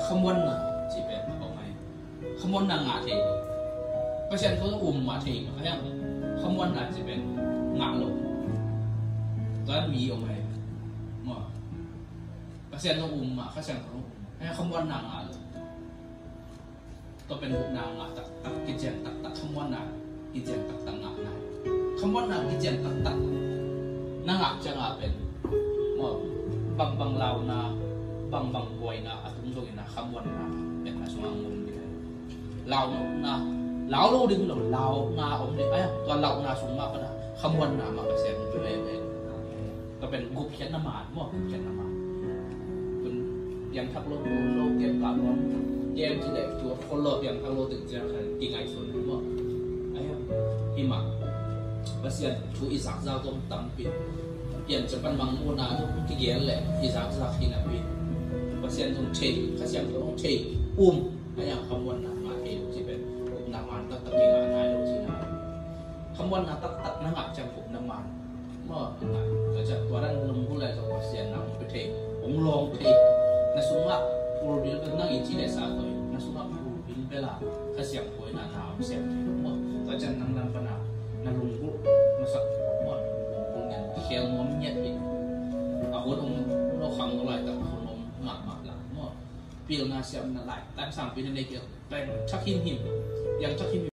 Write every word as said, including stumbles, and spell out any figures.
ขมวนน่ะจีเป็นบอกไหมขมวนนางงาเทเปอร์เซ็นต์เขาจะอุ้มมาเทเขาอย่างขมวนน่ะจีเป็นงาลงตอนนั้นมีเอาไหมมั่วเปอร์เซ็นต์เขาอุ้มมาเขาเซ็นเขาอุ้มให้ขมวนนางงาเลยตัวเป็นบุกนางงาตักตักกิจเจนตักตักขมวนน่ะกิจเจนตักตักงาไหนขมวนน่ะกิจเจนตักตักนางงาจะงาเป็นมั่วบางบางเรานะบางบางบอยนะอาตุ้งโจกินะขมวนนะเป็นมาสมังมุนดีเรานะเราเราดึงเราเรานาอมเนี่ยไอ้ตัวเรานาสูงมากนะขมวนนะมาเปอร์เซ็นต์เป็นเลยก็เป็นกุบเขียนน้ำมันมั่วกุบเขียนน้ำมันเป็นยังทักโลดูโลเกมกับร้อนเกมที่เด็กตัวคนโลยังทักโลถึงจะกินไอส่วนมั่วไอ้หิมะเปอร์เซ็นต์ชูอีสานเราต้องตั้งปีเปลี่ยนจะเป็นบางมูนาที่เกี่ยนแหละอีสานเราที่นั่นปีเปอร์เซ็นต์ต้องเทข้าเสียงต้องเทอุ้มไอ้ยังขมวนนะมาเทที่เป็นน้ำมันตัดตัดยังไงเราที่นั่นขมวนนะตัดตัดน้ำมันจังผมน้ำมันเมื่อไงก็จะตัวนั้นลงผู้ใดจะเปอร์เซ็นต์นำไปเทองลงเทในสุนัขผู้บิลก็นั่งอีกที่ไหนสักตัวในสุนัขผู้บิลเวลาข้าเสียงป่วยหนาหนาวเสียงที่เมื่อก็จะนั่งนั่งปนานั่งลงผู้มาสักเมื่อลงเงินเขียวง้มเงียบอีกเอาคนองโลกขังอะไรแต่คนองหมักหมักหลังเมื่อปีละเสียงนั่นไหลแต่สามปีในเกี่ยวแต่ชักหินหินยังชักหิน